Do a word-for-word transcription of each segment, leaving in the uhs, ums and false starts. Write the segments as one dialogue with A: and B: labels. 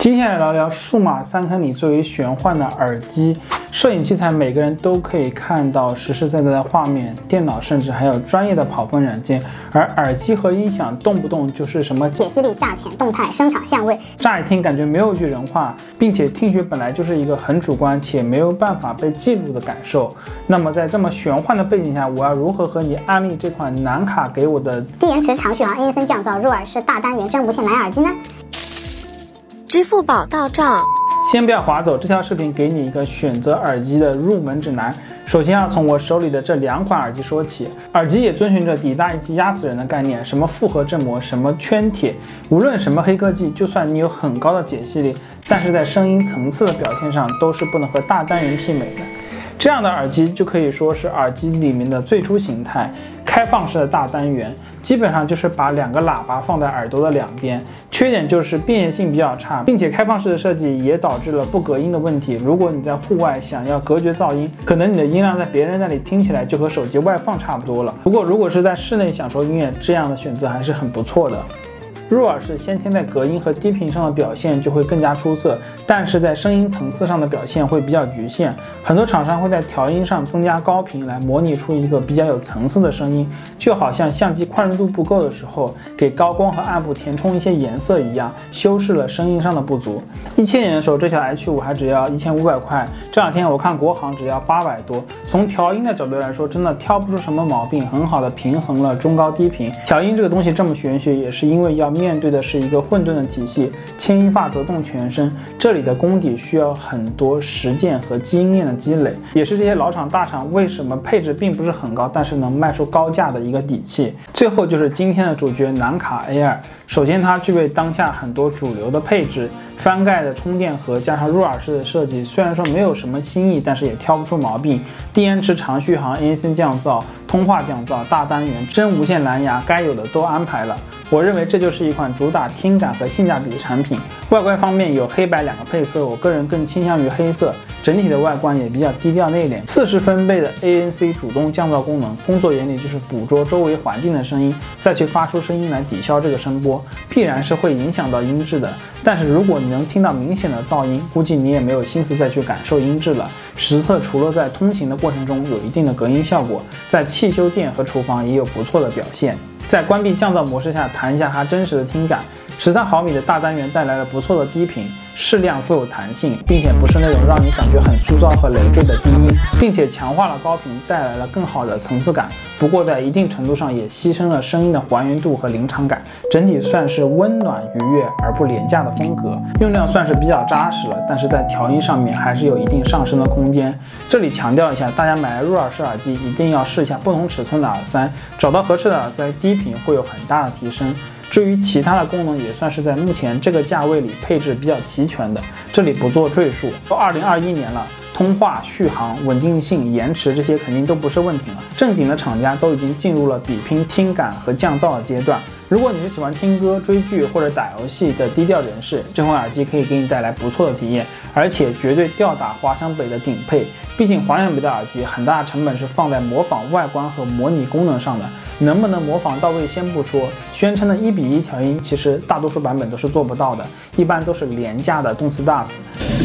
A: 今天来聊聊数码三坑里最为玄幻的耳机。摄影器材每个人都可以看到实实在在的画面，电脑甚至还有专业的跑分软件，而耳机和音响动不动就是什么
B: 解析力、下潜、动态、声场、相位，
A: 乍一听感觉没有句人话，并且听觉本来就是一个很主观且没有办法被记录的感受。那么在这么玄幻的背景下，我要如何和你安利这款南卡给我的
B: 低延迟长续航 A S N 降噪入耳式大单元真无线蓝牙耳机呢？
C: 支付宝到账。
A: 先不要划走，这条视频给你一个选择耳机的入门指南。首先要从我手里的这两款耳机说起。耳机也遵循着底大一击压死人的概念，什么复合振膜，什么圈铁，无论什么黑科技，就算你有很高的解析力，但是在声音层次的表现上都是不能和大单元媲美的。这样的耳机就可以说是耳机里面的最初形态，开放式的大单元，基本上就是把两个喇叭放在耳朵的两边。缺点就是便携性比较差，并且开放式的设计也导致了不隔音的问题。如果你在户外想要隔绝噪音，可能你的音量在别人那里听起来就和手机外放差不多了。不过如果是在室内享受音乐，这样的选择还是很不错的。入耳式先天在隔音和低频上的表现就会更加出色，但是在声音层次上的表现会比较局限。很多厂商会在调音上增加高频来模拟出一个比较有层次的声音，就好像相机宽容度不够的时候，给高光和暗部填充一些颜色一样，修饰了声音上的不足。一千年的时候，这条 H 五还只要一千五百块，这两天我看国行只要八百多。从调音的角度来说，真的挑不出什么毛病，很好的平衡了中高低频。调音这个东西这么玄学，也是因为要面对的是一个混沌的体系，牵一发则动全身，这里的功底需要很多实践和经验的积累，也是这些老厂大厂为什么配置并不是很高，但是能卖出高价的一个底气。最后就是今天的主角南卡 A 二，首先它具备当下很多主流的配置，翻盖的充电盒加上入耳式的设计，虽然说没有什么新意，但是也挑不出毛病。低延迟长续航 A S N 降噪、通话降噪、大单元、真无线蓝牙，该有的都安排了。我认为这就是一款主打听感和性价比的产品。外观方面有黑白两个配色，我个人更倾向于黑色，整体的外观也比较低调内敛。四十分贝的 A N C 主动降噪功能，工作原理就是捕捉周围环境的声音，再去发出声音来抵消这个声波，必然是会影响到音质的。但是如果你能听到明显的噪音，估计你也没有心思再去感受音质了。实测除了在通勤的过程中有一定的隔音效果，在汽修店和厨房也有不错的表现。在关闭降噪模式下，谈一下它真实的听感。十三毫米的大单元带来了不错的低频，适量富有弹性，并且不是那种让你感觉很粗糙和累赘的低音，并且强化了高频，带来了更好的层次感。不过在一定程度上也牺牲了声音的还原度和临场感，整体算是温暖愉悦而不廉价的风格。用量算是比较扎实了，但是在调音上面还是有一定上升的空间。这里强调一下，大家买来入耳式耳机一定要试一下不同尺寸的耳塞，找到合适的耳塞，低频会有很大的提升。至于其他的功能，也算是在目前这个价位里配置比较齐全的，这里不做赘述。都二零二一年了，通话、续航、稳定性、延迟这些肯定都不是问题了。正经的厂家都已经进入了比拼听感和降噪的阶段。如果你是喜欢听歌、追剧或者打游戏的低调人士，这款耳机可以给你带来不错的体验，而且绝对吊打华强北的顶配。毕竟华强北的耳机很大成本是放在模仿外观和模拟功能上的，能不能模仿到位先不说，宣称的一比一调音，其实大多数版本都是做不到的，一般都是廉价的动次打次。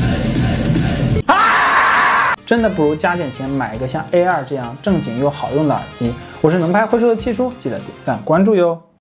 A: 真的不如加点钱买一个像 A 二这样正经又好用的耳机。我是能拍会说的七叔，记得点赞关注哟。